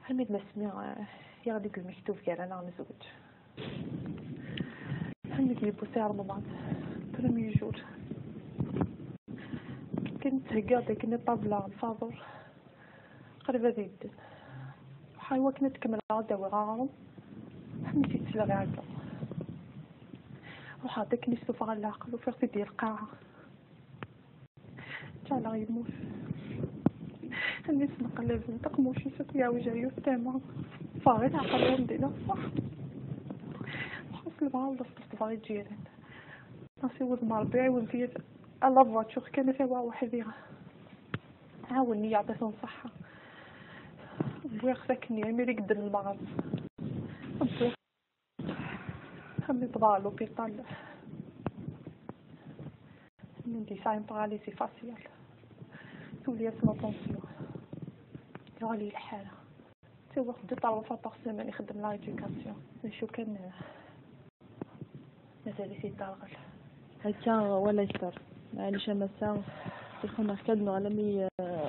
حميد ما سمع يغديك المكتوب كان انا مزوج. حميد لي بوسي رمضان برمي جور كنت هكادا كنا طابلة الفاضل قريبة ذيد حايوا كنا تكمل عادة وغارم حميد يتسلغ عادة وحاطك نسوف على العقل وفرتي ديال القاعة جعل يموت الناس نقلب نتقموشي ستيا وجايو تاما فاغي عقل عندنا صح خاص المعاود فاغي جيران ناسي ود مربيعي ونفيد الله فواتشوخ كان فيها وحديها عاوني يعطيهم صحة بويا خساكني عميري قد المغرب بويا همي بضال وبيطال ندي ساين بغاليسي فاسيال تولي اسمها طونسيون يغالي الحالة توا خدي طرفة باغ سيمين يخدم لا ايدوكاسيون نشوف كان مازال يتارغل هكا ولا يستر معليش مسا تخمر كدنا على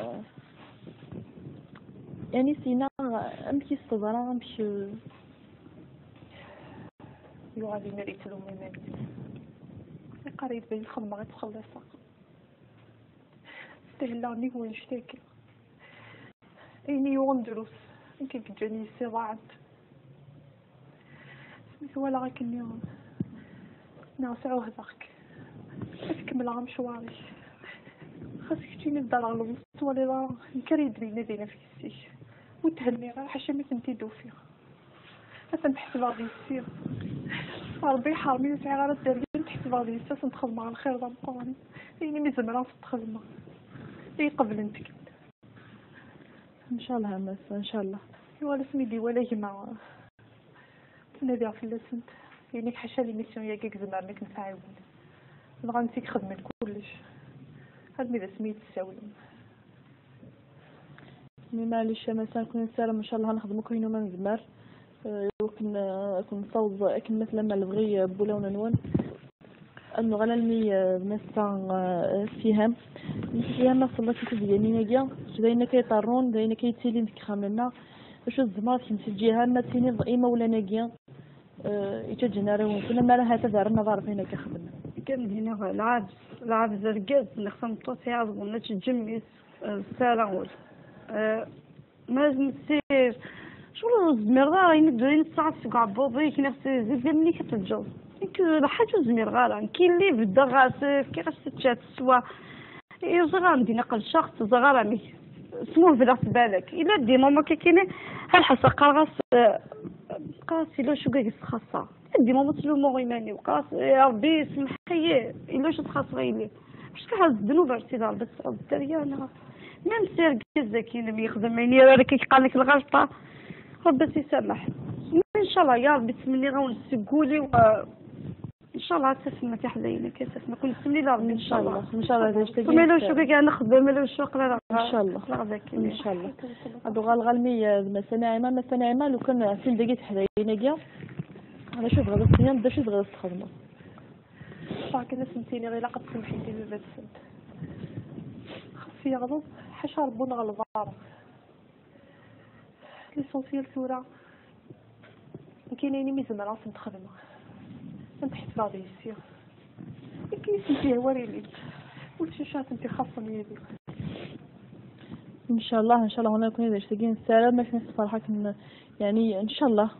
يعني سينا امشي الصدرة امشي يغالي مريت لو ميمات قريب بين الخدمة غتخلصها تهلاني هو نشتاكي ايني يوم دروس كيف جاني صراعات ولا غاكني ناصع وهذاك كمل عام شواري خاصك تجيني الدار على المستوى اللي راه نكريد بينا دينا في السيش وتهني راه حاشا ما كنتي دوفيا حتى نحس باغي يصير ربي حارمي وسعي غير الدار نحس باغي يصير ندخل مع الخير ضم قراني يعني مزال راه تدخل ما اي قبل انت ان شاء الله مس ان شاء الله ولا سميدي ولا جماعه نادي في اللسنت يعني حاشا لي ميسيون يا كيك زمرنك نفعل بغا نسيك خدمت كلش هاد ميدا سميت الساولم معليش مثلا كون نسالم ان شاء الله نخدمو كاينو ما نزمر وكن نصوب اكن مثلا ما نبغي بولا ونون انه غلا المي مثلا فيهم ما صلات كتبيني نجا داينا كيطرون داينا كيتسيلين ديك خاملنا باش الزمار كيمشي جهه ما تيني ضئيمه ولا ناقيه يتجنا راه كنا ما راه تدارنا ظرف هنا كخدمنا كان هنا العابز رقاد نخصم طوسي عظم تجميس السالاول ما لازم تسير شو الزمير راه ينبدا الساعه سوق عبوبي كنفسي زيد ملي كتتجوز لا حاجه زمير غالا كاين اللي بدا غاسف كيفاش تتشات سوا يزغى مدينه قل شخص زغرامي اسموه بلا بالك الا ديما ما كاينه الحصه قرغاس قاسي لو شو كيس خاصه ديما ما تلومو غيماني وقاس يا ربي سمح لي الا شو خاص غيلي باش كحال الذنوب ارتي دار بس الدريا انا ميم سير كذا كاين يخدم عيني راه كيقال لك الغلطه ربي يسامح ان شاء الله يا ربي تسمني غنسقولي ان شاء الله تسمى في حزينه كيف ما كل سمني لا ان شاء الله ان شاء الله تشتغل ثم لو شو كاع نخدم لو شو قرا ان شاء الله ان شاء الله هادو غالغالمي مثلا لو كان في دقيقه حزينه كاع انا شوف غادي الصيام بدا شي غادي تخدموا صح كنا سنتيني غير قد تمشي ديال هاد السنت خاص يغضب حاشا ربنا غلبار ليسونسيال ثورة كاينين ميزان راس نتخدم نحس راضي يسير كيف فيه وريلي وشي شات انت خاصه يدي ان شاء الله هنا نكون اذا اشتاقين السلام باش نصفر يعني ان شاء الله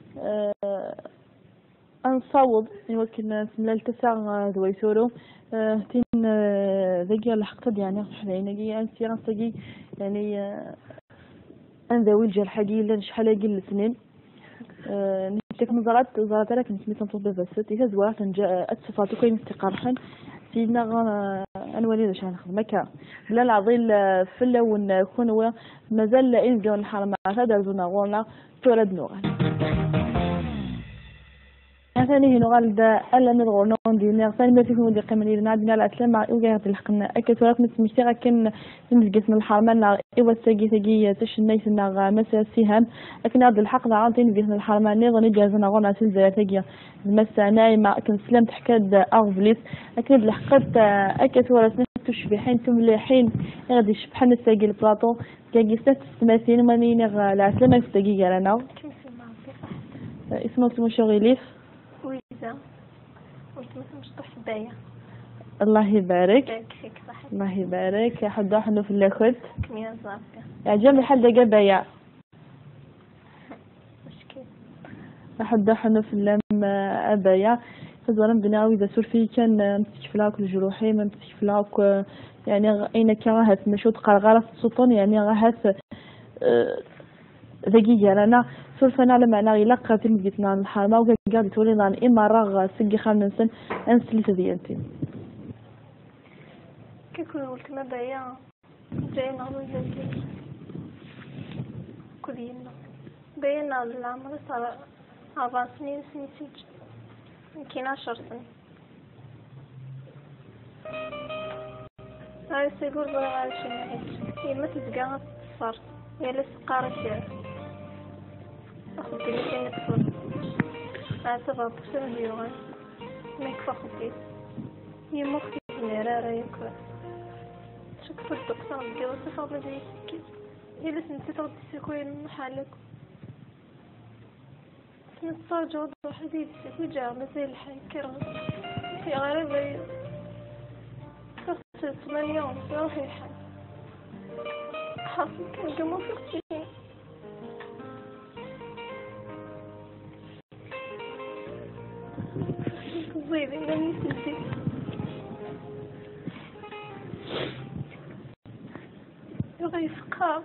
نصوب يمكن نسملا التسع دويسورو تين ذاكي لحقت يعني حنينه انسي غنسقي يعني انذوي الجرح حقي لا شحال قال الاثنين نتك نظرات لك نسميتها نطلب بس اذا زوات نجا اتصفاتو كاين استقراحا سيدنا انولي باش نخدم هكا لا العظيل فلا ونكون هو مازال انزون نحرم مع هذا زونا غورنا تولد نوغان ثاني هنا غالد الا نغورنا ندير ثاني ما فيكم ودي قيمني لنا عندنا الاسلام مع اوغا الحقنا اكيد ولكن سميتي كان نزقت من الحرمان ايوا ساقي تشنيت لنا مسا سهام لكن هذا الحق عاطين به الحرمان نظن جازنا غورنا سلزه ثقيا المسا نايمه كان سلمت حكاد اغفليس لكن الحقت اكيد ولا تشبحين تملحين غادي يشبحنا ساقي البلاطو كاكي ست تماثيل مانيني العسلامة في الدقيقة لنا اسمه سمو شغيليف ويزا مش بايا. الله يبارك فيك صحيح. الله يبارك حدا حنو في الاخد كمية صافية يعجبني حدا قال بايع مشكل حدا حنو في اللم ابايع فزولا بناوي اذا سور في كان مسك فلاك الجروحي ما مسك فلاك يعني اين كراهت مشوط قرغرة السلطان يعني راهت دقيقة لنا سولفنا لما أنا يلقى تلمجتنا عن الحرمة وقاعد تولي عن إما رغ سقي خامن سن أنسلت ديانتي كيكون قلت ما بايا جاي نعمل زي كلينا باينا العمر صار 4 سنين سنين يمكن 10 سنين هاي سيقول بلا عايشين هي ما تتقاعد صار هي لسه قارة أخذتي لكي نكفر أعتبر بسنة ديوان ما يكفى خطي هي مختي نرارة يكفى شكفر الدكتور الجوة صفر لدي كيف هي لسه نتفرد سيكوين محالك نتصار جوض وحديد سيكوي جامع زي الحي كرم في غريبة فقط 8 يوم روحي الحي حاصل كان جمو في اختي زيدي لاني سلسي يغي فقام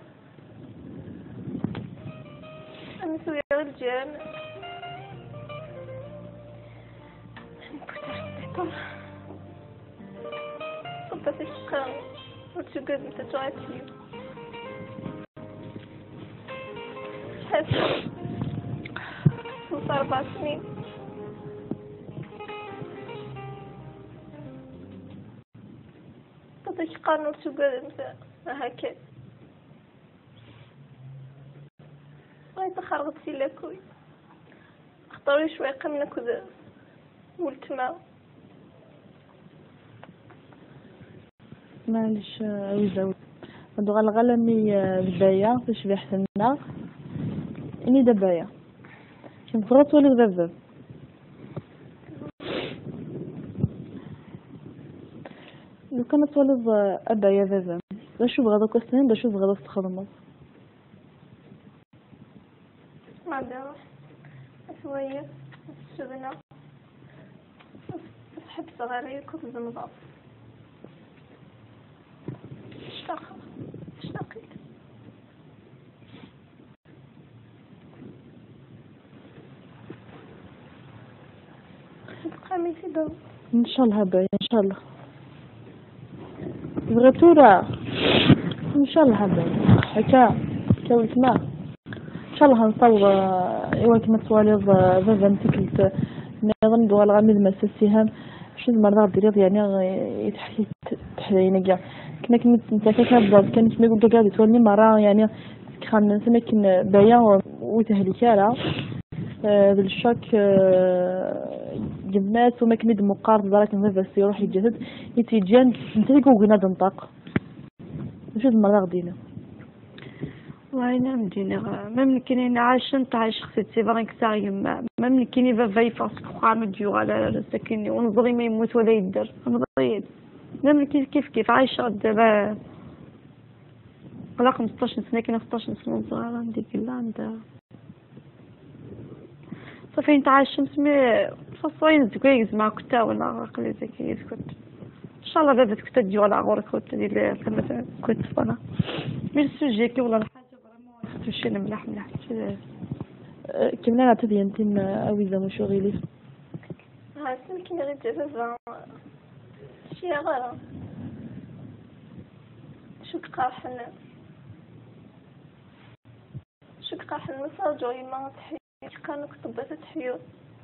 أنا سوي رجال نبوتر صبت الشقام وتشقد متجواتي حاسة صوت 4 سنين تطيش قانون تشقد هكا بغيت خرجت في لاكوي اختاري شوي قمنا كذا والتما معلش ويزاوي هادو غالغالمي البايع باش بيحسننا اني دبايا كنت غلط ولا غذاب لو كانت ولد ابايا ذا باش بغا كسنين باش بغا تخدم ما دار شويه شغلنا حب صغير كنت زنباط اشتقيت تقامي في دو ان شاء الله بايا ان شاء الله بغيتورا ان شاء الله بايا هكا كاولت ما ان شاء الله هنصور ايوا كما تواليض ذا نتكلت نظن دوال غامض مساسيهم شنو مرة ديريض يعني يتحكي تحدينا كاع كنا كنت كانت ما يقول قاعد تولني مرة يعني كان نسمك بايا وتهلكاله بالشك جمات وما كنت مقارب ذلك بس يروح الجسد يتيجان نتلقوا قنا نطاق وش المرة غدينا والله نعم دينا ما ممكن عايش انت عايش خصيتي برانك ساعي ما ممكن فاي فاسك خامد ديو على ساكني ونظري ما يموت ولا يدر نظري ما ممكن كيف عايشه دابا على 15 سنه كاين 15 سنه صغيره عندك لا عندها صافي انت عايش مسمي فصوين زكويز مع كتا ولا قليل زكي كنت ان شاء الله بابا كنت تجي على غورك كنت ديال ثلاثه كنت فانا مش سوجي كي ولا تمشي ملاح كملنا نعتدي انتين اويزا مشو غيلي يمكن غير جبابا شي غير شو قاحن مساجو يما تحيي كانوا كتبت تحيو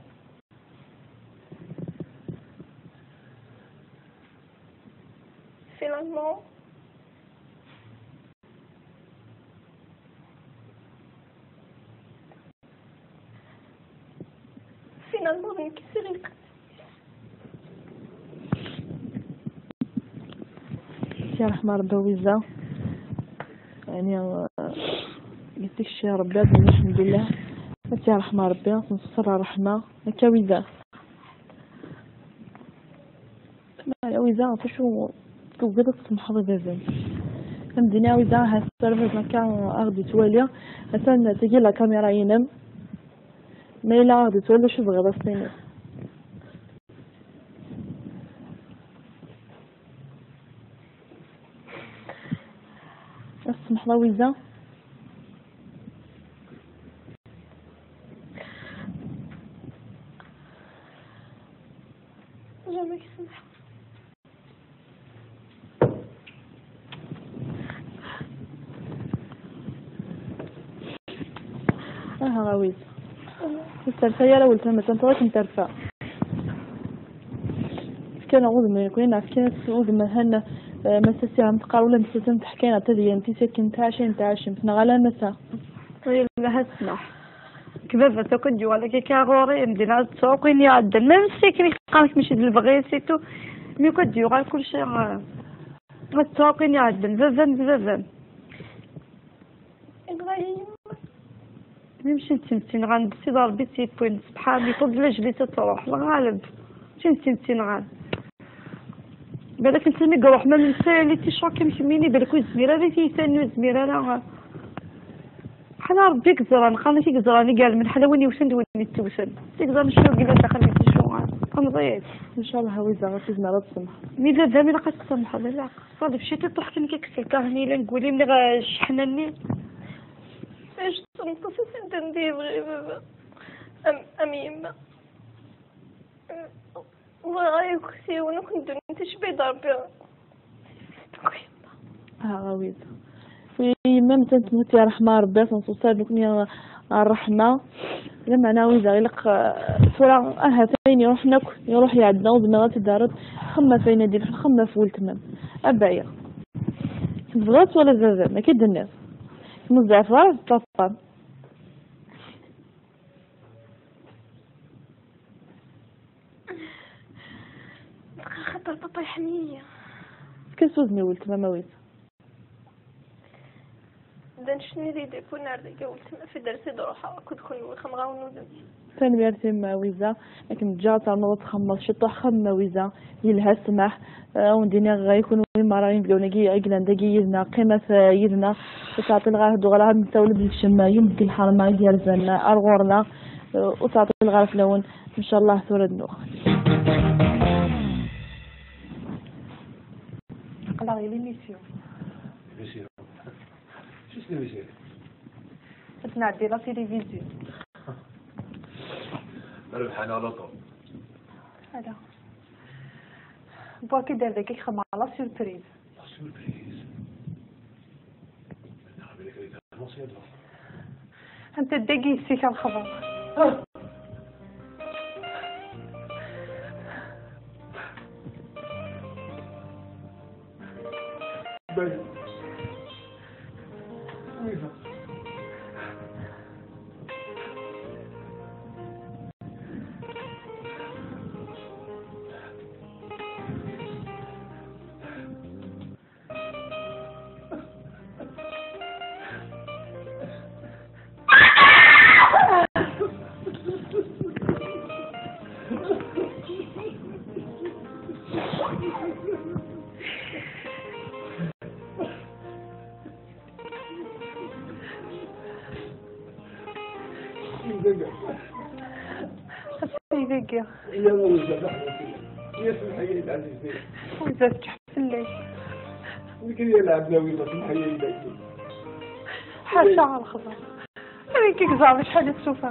finalement بنكسر يا رحمة ربي ويزا يعني قلت لك يا ربي الحمد لله يا رحمة ربي نصر رحمة هكا ويزا يا ويزا فشو توقدت تسمح بذا كمدينا ويزا هالسيرفيس مكان أغدي تواليا مثلا تجي لها كاميرا ينم ما إلا أغدي تواليا شو بغي بس اسمح لها ويزا جامك سمح غاويز الترفة يا لو التمت انت مترفة كان أعوذ من يكون نعرف كانت أعوذ من هنا مساسي عم تقارولة مساسي تحكينا تدي انتي ساكن تعشين نغالا مسا طيب لها اسمح كبابة تكون ولا كي غوري مدينة تسوقين يعدل ما مسكني قامك مشي للبغيسيتو مي كديو غير كل شيء تسوقين يعدل بزاف نمشي نتنسين غندسي ضربي تيبوين بحالي طول رجلي تروح الغالب تنسين غال بالك انت مي قروح ما نسالي تيشوكي مكميني بالك الزميره اللي تيسانو الزميره لا بحال ربي كزران خليتي كزراني قال من حلاوني وسند وني توسن تيقدر نشوف كيفاش دخلتي شو غنضيع ان شاء الله هويزا غتي زمرة تسمح مي بابا مي لقيت تسمح لا صافي مشيتي طحتني كيكسل كاهني لا نقولي ملي غشحنني ايش تنقصي ندير غير بابا ام يما وغايك سي وانا كنت نتشبي ضربي غاويزا يما متى تموت يا رحمة ربي تنصوصات نكون الرحمة لما انا ويزا غيلق فورا فين يروح يعدنا وزمرات الدارت خمة فين دير خمة فول تمام ابايا تبغات ولا زازا ما كيد الناس مزعف غير تطفى خاطر بابا يحميني كسوزني ولت ما ويزا دنشني دي يكون عندي قلت في درسي دروحة كنت كل خمغة ونودم ثاني بيرتي ما ويزا لكن جات على تخمص شطح خمة ويزا يلها سمح وندينا غيكونوا المراين بلونا جي أجلان دقي يدنا قيمة يدنا وتعطي الغاه دوغلا نسولب بالشمة يمكن الحرمة ديال زنا أرغورنا وتعطي الغاه فلون إن شاء الله ثورة النوخ قلا غير ميسيو شو سلويسير؟ تنعدي لا تيليفزيون ربحنا على طول هذا بوا كي دار داك يخمم على سوربريز سوربريز نعمل لك هيك مصيبة انت داكي سيك الخبر باي يا يلا وزا يسمح لي العزيز وزا تحسن لي يمكن يلعب ناوي تسمح لي العزيز حاشا على الخبر انا كي كزعم شحال تشوفها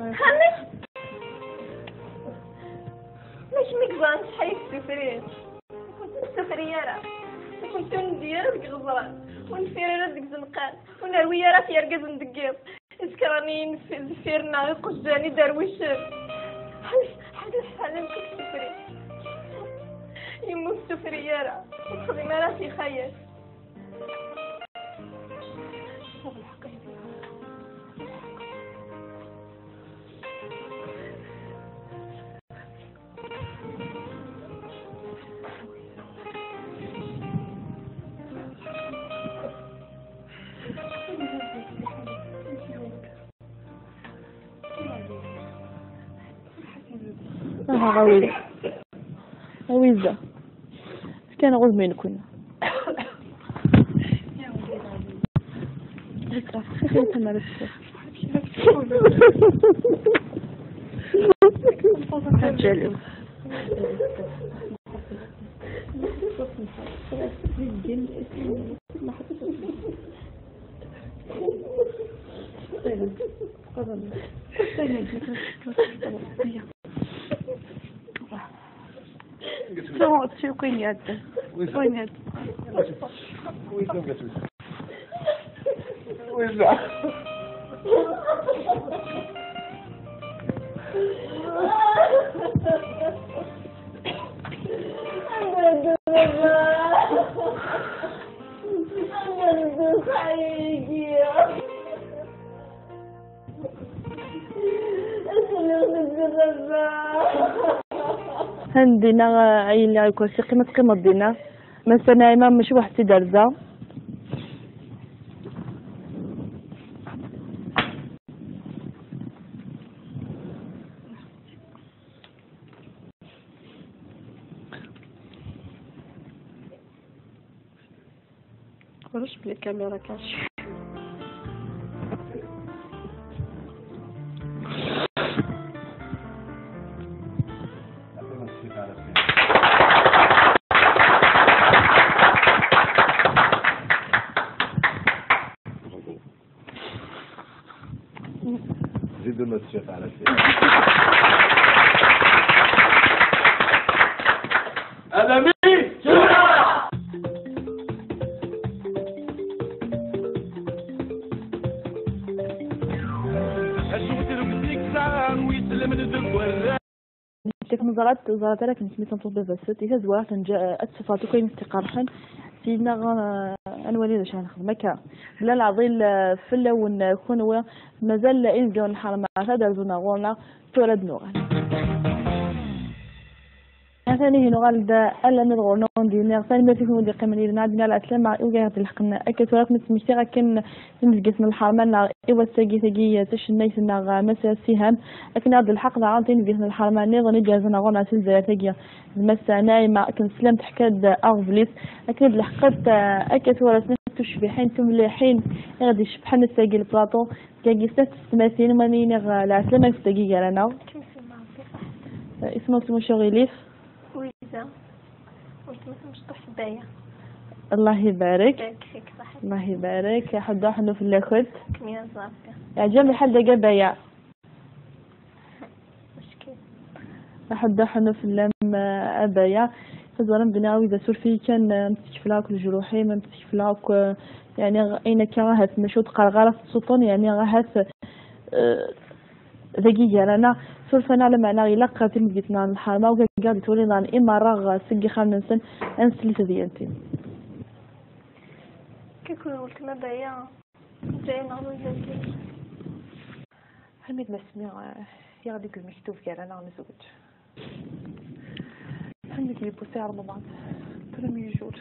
مش مكزان شحال السفرين كنت السفرية راه كنت ندير ديك غزران ونفير راه ديك زنقان ونروي راه في ركز ندقيط اسكراني نفيرنا قجاني درويش حال يمكن السفري يمو السفرية راه الخدمة راه في خيال غويزة غويزة كان غوز مين كنا هتجلو وين يد وين يد هندينا عيلة يكون شي قيمة دينا مثلا ما مش واحد تدرزة ورش بلي كاميرا كاش زيدوا لنا الشيخ على شيء. أدمي شرع. كيف نظرت لك نسمي تنطب بس إذا زوارت نجا أتصفاتو كاين استقارحن سيدنا أنا وليد عشان نخدم كا بلا العضيل فلا ونكون هو مازال إنزلوا الحرم مع درزونا غورنا تولد نوغان ثاني نوغال دا ألا نرغورنا ندير ثاني ما فيكم ودي قيمني لنا عندنا الأسلام مع إوجات الحقنا أكيد ولكن نسمي كن نسقس من الحرم نا إيوا ساقي تش الناس نا مسا سهام لكن هذا الحق نا عندي نسقس من الحرم نظن جازنا غورنا سلزة ثقيا مسا نايمة كن سلام تحكد أغفليس لكن الحقت أكيد ورثنا تشبحين تملحين غادي يشبحن الساقي البلاطو كاقي ست تماثيل ماني نغ العسلامة الساقي لنا اسمه شغيليف ويزا قلت مثلا مش طح بايا الله يبارك صح الله يبارك يا حد واحد في الاخد كمية زافية يا جنب حد جاب بايع مشكلة حد واحد في اللم ابايع فزورا بناوي اذا سور في كان مستشفلاك الجروحي ما مستشفلاك يعني اين كراهت نشوط قرغرة السلطان يعني راهت ذكية لنا سولفنا لما أنا يلقى تلميذنا الحرمة وقاعد تقولي لنا إما رغ سجي خامن سن أنسلي تذينتي كيف قلت ما بايا جاي نعمل ذكي حميد مسمي يغديك المكتوب كان أنا نزوج حميد لي بوسي على رمضان ترمي جور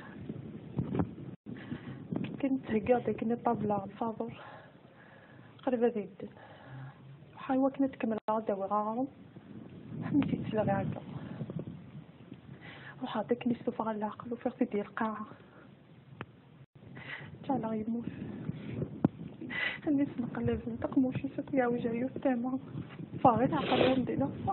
كنت قاعدة كنت طابلة الفاضل قريبة جدا حيوة كنت كمل عادة وغارم حميتي تسلغي عادة وحاطك نسوف على العقل وفرتي ديال القاعة جعل يموت الناس نقلب نتقموش نسوي وجهي وتامة فاغت عقل عندنا صح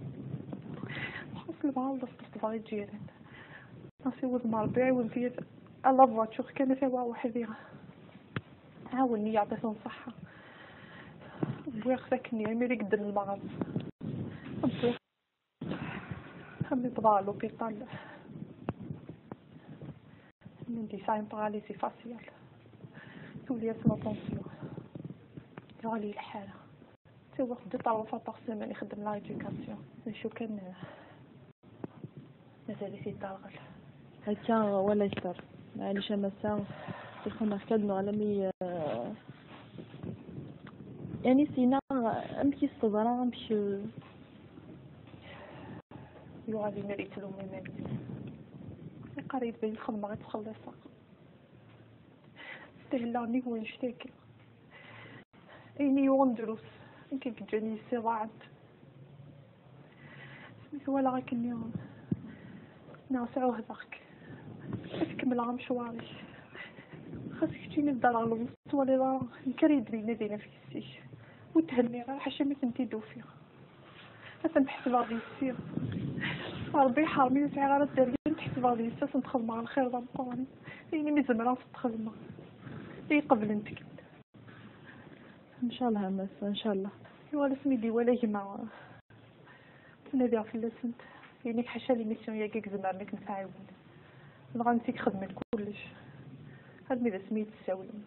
حصل معاه ولا صرت باغي جيران ناسي ولد مربيعي ونفيد الله فواتشوخ كان فيها وحديها عاوني يعطيهم صحة بويا خساكني عميري قدر المغرب بويا همي بضاع لوبيطال ندي ساين باراليزي فاسيال تولي اسمها طونسيون غالي الحالة توا خديت 4 fois par semaine يخدم لا ايديوكاسيون نشوف كان مازال يتدرغل هكا ولا يستر معليش مسا تخمر كدنا على يعني سينا امشي الصغرى امشي يغادي مريت له ميمات قريب بين الخدمة غتخلصها استهلاني هو نشتاكل ايني يوم دروس كيف جاني صراعات ولا غاكني ناوسعوه ذاك تكمل عام شواري خاصك تجيني الدار على الوسط ولا لا نكري درينا دينا في السيش وتهني غير حاشا ما كنتي دوفيا مثلا تحت غادي يصير ربي حارمي وسعي غير الدريه تحت غادي يصير ندخل مع الخير ضمطاني يعني مزال راه تدخل مع اي قبل انتك ان شاء الله مس ان شاء الله ولا سميدي ولا جماعه نبيع في اللسنت يعني حاشا لي ميسيون يا كيك زمرنك نفعاون نبغى نسيك خدمة كلش هاد ميدا سميت الساولم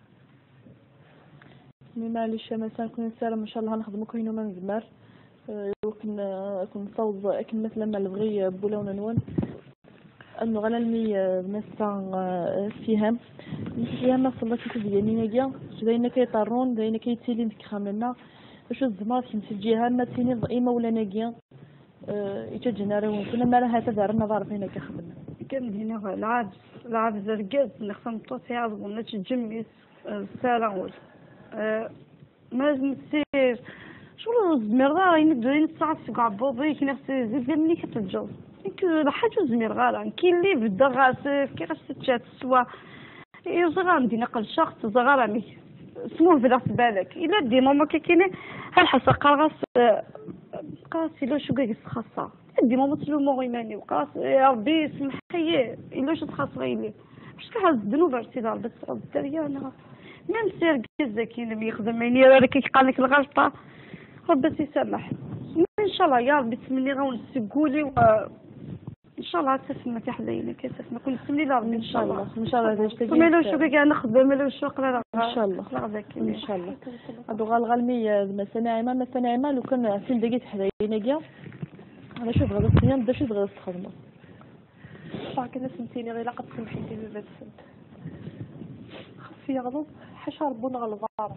معليش مثلا كون سالم ان شاء الله نخدمو كاينو ما نزمر وكن نصوض اكن مثلا ما نبغي بولا وننون انه غالا المي مثلا فيهم ما صلات كتبيني نجا داينا كيطرون داينا كيتسيلين كخاملنا باش الزمار كيمشي الجهه ما تيني ضئيمه ولا ناقيه يتجنا راه كنا ما لها تدارنا ضارب هنا كخدمنا كان هنا العاب زرقاز نخصم طوسي عضو نتجمس السلام ما لازم تسير شغل الزمير راه ينبدو ينصعد في عبوبي كي نفسي زيد ملي كتتجوز يمكن حاجه زمير غالا كاين اللي بدا غاسف كيفاش تتشات سوا يزغى مدينه قل شخص زغرامي اسموه بلا بالك الا ديما ما كاينه الحصه قراص قاسي لو شو كاع خاصه ديما ما تلومو غيماني وقاس يا ربي يسمح لي الا شو خاص غيلي باش كحال الذنوب عرفتي دار بس الدريه انا ميم سير كذا كاين يخدم عيني راه كيقال لك الغلطه ربي يسامح ان شاء الله يا ربي تسمني غنسقولي و ان شاء الله تسمى تحلينا كتسمى كل سمني لا ربي ان شاء الله ان شاء الله باش تجي لو شو كاع نخدم لو شو قرا ان شاء الله ان شاء الله هادو غالغالمي مثلا لو كان فين دقيت حداينا كاع انا شوف غادي الصيام بدا شوف غادي تخدموا صافي كنا سمتيني غير لقد سمحتي لي بهاد السنت خاص يغلط حاشا ربنا غلطار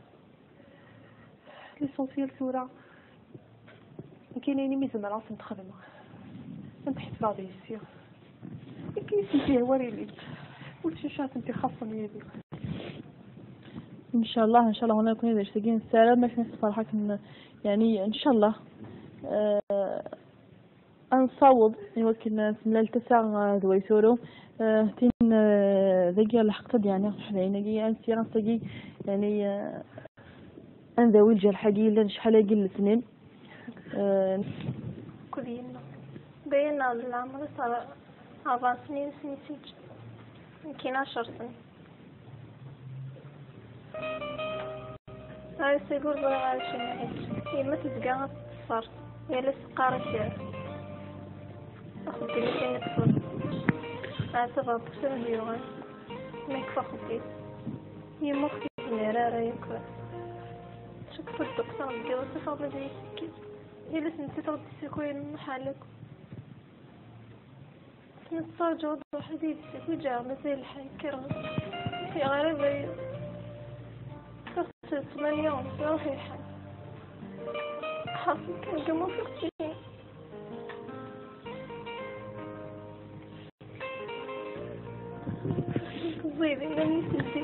ليسونسيال سورة كاينين ميزان راسي نتخدم نتحت راضي يسير كاين سمتيه وريلي قلت شات انت خاصه ميدي ان شاء الله هنا نكون اذا اشتاقين السلام باش نصفر يعني ان شاء الله نصوب يمكن نسملا التسع دويسورو تين ذكي الحقد يعني حنيني انسي غنسقي يعني انذوي الجرح حقي لا شحال قل سنين كلنا بينا العمر صار 4 سنين سنين يمكن 10 سنين هاي سيقول بغا عايشين هي ما تبقى تصفر هي لسه فيها أخذ لي فين الصوت أعتبر بسم اليوم ما يكفى خبيت هي مختي نرارة يكفى شكفى الدكتور الجوة تفضل زي السكين هي لسه نتفضل تسيكوين محلك نتصار جوض حديد سيكو جامع زي الحي كرم في غريبة كفت 8 يوم روحي الحي حاصل كان جمو في اختي زيدي لاني سلسي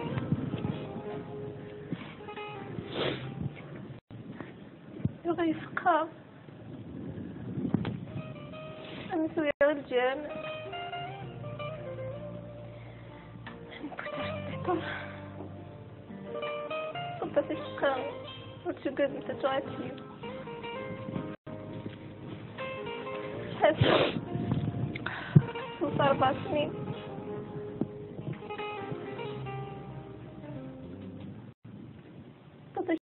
يغي فقار أنا سوي غير الجامع نكوت صدت في الشقاوة وتشقد متتوعد فيه شحال صوت 4 سنين